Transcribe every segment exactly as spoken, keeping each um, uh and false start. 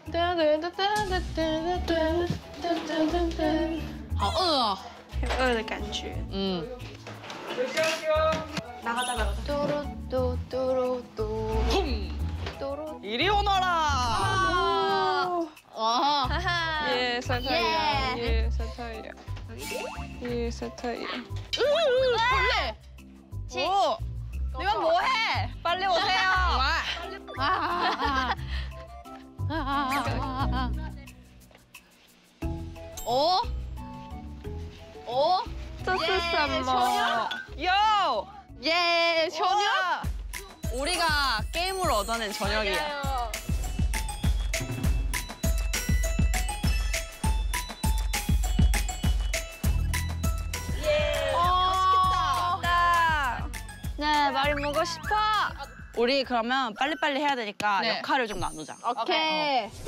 好饿哦， 很饿的感觉。 嗯。 嘟噜嘟嘟噜嘟，嘟噜。 이리 오너라! 와. 예, 사타이야. 예, 사타이야. 예, 사타이야. 벌레. 오. 이건 뭐해? 빨리 오세요. 아. 아. 아. 오. 오. 这是什么？ 요. 예, 저녁? 우리가 게임으로 얻어낸 저녁이야. 예, 맛있겠다. 네, 많이 먹고 싶어. 우리 그러면 빨리빨리 해야 되니까 네. 역할을 좀 나누자. 오케이. 어.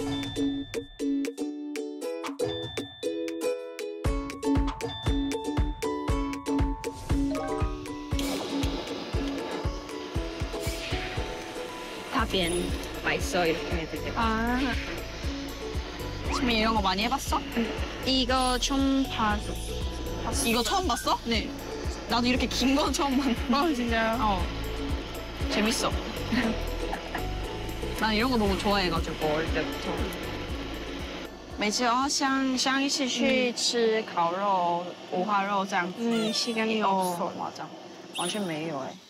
大便白色이렇게 해야 되죠. 아, 지민 이런 거 많이 해봤어? 이거 좀 봐줘. 이거 처음 봤어? 네. 나도 이렇게 긴 건 처음 봤는데. 어, 진짜요? 어. 재밌어. 난 이런 거 너무 좋아해가지고 어릴 때부터. 每次哦，像像一起去吃烤肉、五花肉这样子。 음, 시간이 없어. 哦，맞아，完全没有哎。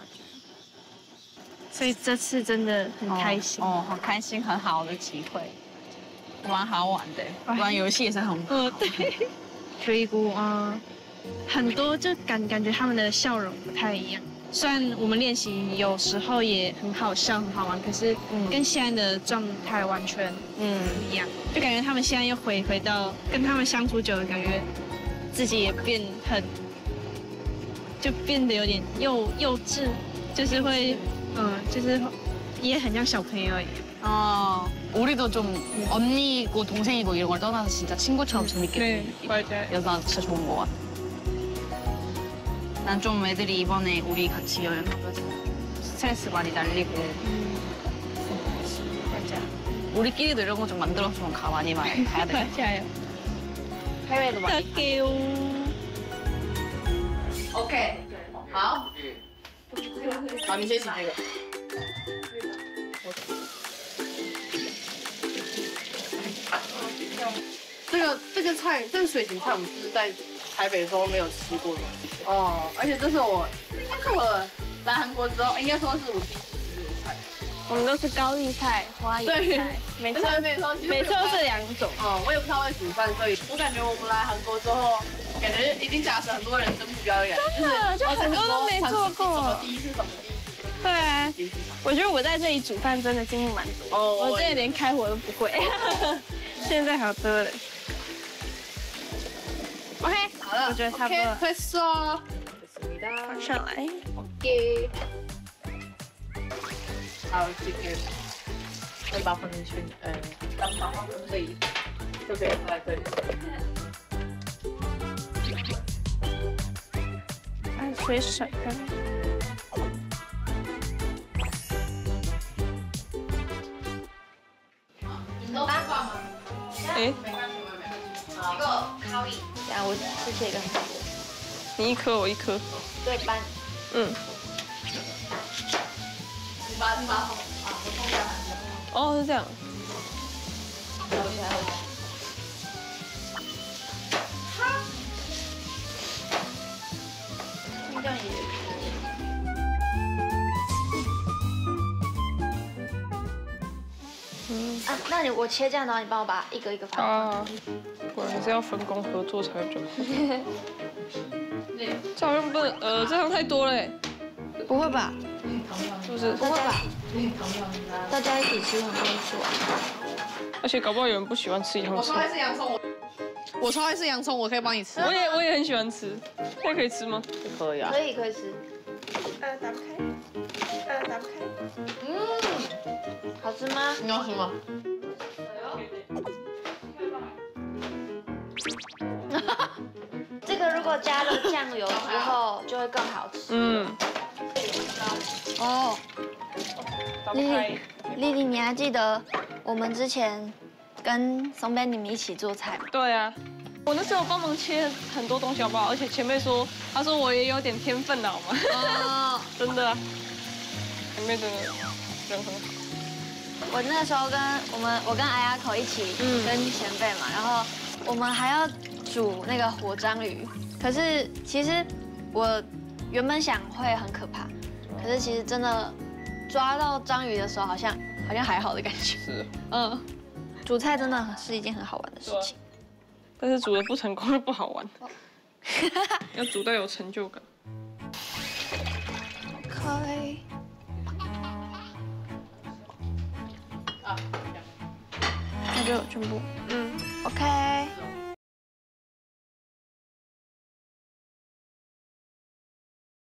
所以这次真的很开心。 哦，好开心，很好的机会，蛮好玩的。玩游戏也是很好。 呃，对。그리고 어, 很多就感感觉他们的笑容不太一样。虽然我们练习有时候也很好笑、很好玩，可是跟现在的状态完全嗯不一样。就感觉他们现在又回回到跟他们相处久了，感觉自己也变很，就变得有点幼幼稚，就是会嗯，就是也很像小朋友一样。 아, 우리도 좀 언니고 동생이고 이런 걸 떠나서 진짜 친구처럼 재밌게 네, 맞아요. 그래서 난 진짜 좋은 것 같아. 난 좀 애들이 이번에 우리 같이 여행 가면서 스트레스 많이 날리고 맞아. 우리끼리도 이런 거 좀 만들어서 가 많이 많이 가야 돼. 맞아요. 해외도 많이. 갈게요. 오케이. 好。好，你先洗这个。 这个这个菜，这个水芹菜，我们是在台北的时候没有吃过的哦，而且这是我，应该是我来韩国之后，应该说是我第一次吃这个菜。 我们都是高丽菜、花椰菜，每次每次每次都是两种。 哦，我也不太会煮饭，所以我感觉我们来韩国之后，感觉已经达成很多人生目标的感觉，就是就很多都没做过。 什么第一次，什么第一次。 对啊，我觉得我在这里煮饭真的进步蛮多。哦，我之前连开火都不会，现在好多了。 OK， 好了， 我觉得差不多了。 快说， 放上来。 OK。好，这个再把放进去，呃，刚好放在这里，就可以放在这里。 按水水干。 你都八卦吗？ 哎。 一个烤饮，然后我吃这个， 你一颗，我一颗。 对半。 嗯。 你把你把啊，我放下来。 哦，是这样。 我起来了。哈。这样也。嗯。啊，那你我切这样，然后你帮我把一个一个放。啊。 果然是要分工合作才会准。这好像不能，呃，这样太多了。 不会吧？ 是不是？ 不会吧？大家一起吃很丰富啊。 而且搞不好有人不喜欢吃洋葱。 我超爱吃洋葱，我我超爱吃洋葱，我可以帮你吃。 我也我也很喜欢吃，那可以吃吗？ 可以啊。 可以可以吃。 呃，打不开。呃，打不开。 嗯，好吃吗？你要吃吗？ 这个如果加了酱油之后，就会更好吃。嗯。哦。丽丽，丽丽，你还记得我们之前跟松贝你们一起做菜吗？ 对啊，我那时候帮忙切很多东西，好不好？而且前辈说，他说我也有点天分的，好吗？ 哦， 真的、啊，前辈真的人很好。 我那时候跟我们，我跟阿雅口一起跟前辈嘛，然后我们还要煮那个活章鱼。可是其实我原本想会很可怕，可是其实真的抓到章鱼的时候，好像好像还好的感觉。 是， 嗯，煮菜真的是一件很好玩的事情。 但是煮的不成功就不好玩，要煮到有成就感。 开。 啊， 那就全部。 嗯。